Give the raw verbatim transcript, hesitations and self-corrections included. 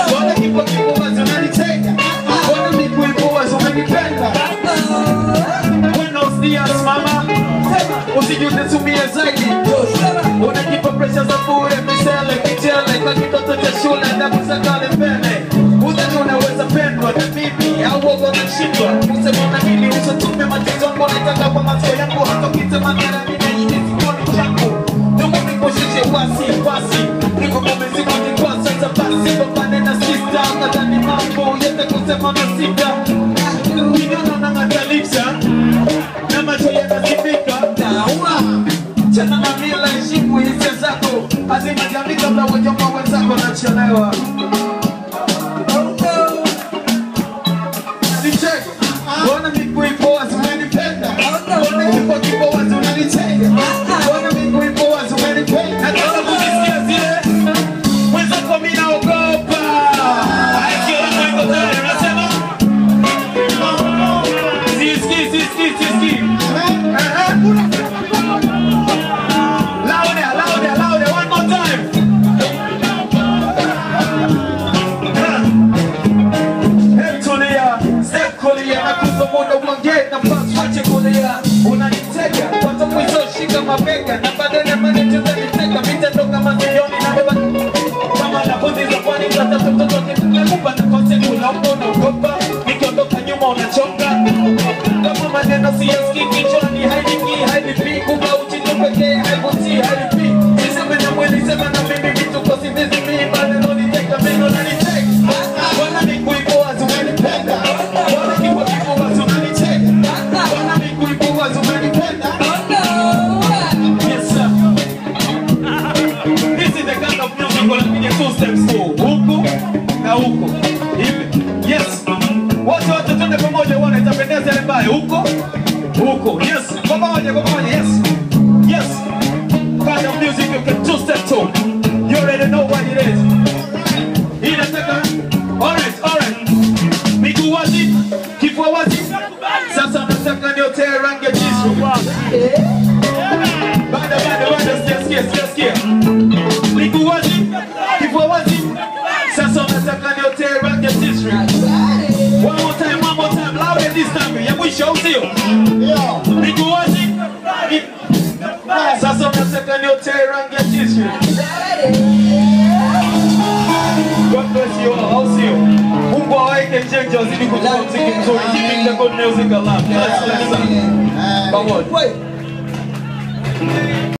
Mbona kipo kipo wazi unanitega? Mbona miku ipo wazi umenipenda? Buenos dias mama, usijute tumie zaidi. Unakipa pressure za bure, misele, kichele, kwa kitoto cha shule, adabu za kale mbele. Udhani unaweza pendwa na mimi, au wogo na shindwa. Usema na hili, usitume matizo yangu, naitaka kwa macho yangu. Hata ukitema nara nina hili sikoni changu. Ndumu niposhishe wasi, wasi. Niko kumezi mwani kwa sasa basi. Babane na sister, kadani mambo, yete kusema na sita. Kinyono na ngatalisha, na macho yanasifika. Chana na mila ishimu hisia zako. Azima jamii kabla wajoma wenzako nachelewa. Mbona miku ipo wazi umenipenda? Mbona kipo kipo wazi unanitega? Mbona miku ipo wazi umenipenda? Nataka kuzisikia zile mwenzako mimi naogopa. Akiwa mwengo tayari unasema siski siski siski. Louder louder louder one more time. Hectolia step kolia na kuzomoda uongee na pass wache kolia. Unanitega watu mwizo shika mabega na badala maneno zanitega mitendo kama milioni na beba kama na bondi za kwani hata toto zote tunakupa na concept unaona ugopa nikiondoka nyuma unachonga kama maneno siyasikii kichwani hailiki hailipi kuba uchini pekee haivutii hailipi siseme na mwili sema na mimi vitu kwa sivizi mii maneno nitega meno na nitega wana miku ipo wazi umenipenda wana kipo kipo wazi unanitega wana miku ipo wazi umenipenda. Yes sir, this is the kind of music I'm gonna be two steps forward huku na huku hivi. Yes, wote wote tuende pamoja wana itapendeza ile mbaya huko huko. Yes, kwa pamoja kwa pamoja. Yes yes, kind of music you can two step to. You already know what it is. Inataka alright alright, miguu wazi kifua wazi. Sasa nataka niote rangi ya jisu. Bada bada bada sikia sikia sikia sikia. Miguu wazi kifua wazi. Sasa nataka niote rangi ya jisu. One more time, one more time, louder this time. Ya mwisho usio. Miguu wazi. Sasa nataka niote rangi ya jisu. God bless you all. I'll see you. Mungu awaike chenja wazidi kutoa mziki mzuri. Keeping the good music alive. Let's listen. Come on.